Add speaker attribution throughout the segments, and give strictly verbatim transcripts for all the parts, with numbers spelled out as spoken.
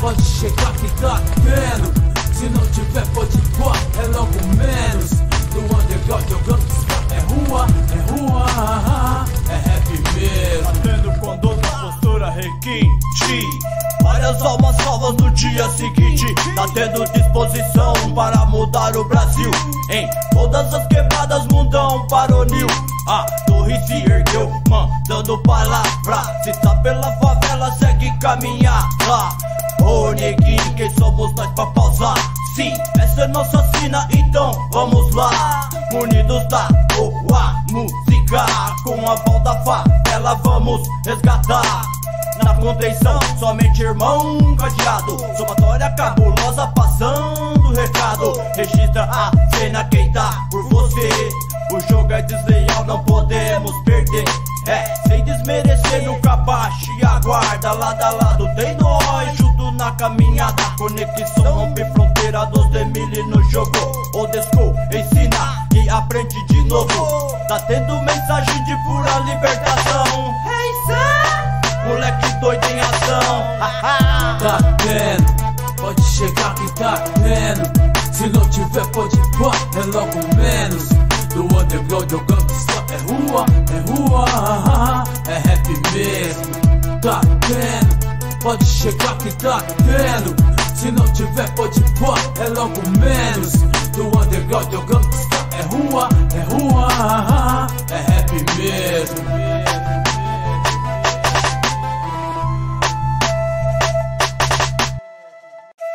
Speaker 1: pode chegar que tá tendo. Se não tiver pode pôr, é logo menos. No underground jogando é rua, é rua, é rap mesmo.
Speaker 2: Batendo com dor na postura requinte. Várias almas salvas no dia seguinte. Tá tendo disposição para mudar o Brasil. Em todas as quebradas mundão varonil. A torre se ergueu, mandando palavra. Se tá pela favela, segue caminhar lá. Ô neguinho, quem somos nós pra pausar? Sim, essa é nossa sina, então vamos lá. Unidos da boa música, com a voz da favela vamos resgatar. Na contenção, somente irmão cadeado. Somatória cabulosa passando recado. Registra a cena quem tá por você. O jogo é desleal, não podemos perder. É, sem desmerecer, nunca baixe a guarda. Lado a lado tem nós, junto na caminhada. Conexão rompe fronteira dos demile no jogo. O Desco ensina e aprende de novo. Tá tendo mensagem de pura libertação. Hey, son! Moleque doido em ação.
Speaker 1: Tá tendo, pode chegar que tá tendo. Se não tiver pode pôr, é logo menos. Do underground jogando só é rua, é rua, é rap mesmo. Tá tendo, pode chegar que tá tendo. Se não tiver pode pôr, é logo menos. Do underground jogando só é rua, é rua, é rap mesmo.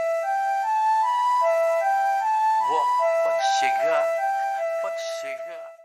Speaker 3: Pode chegar, pode chegar.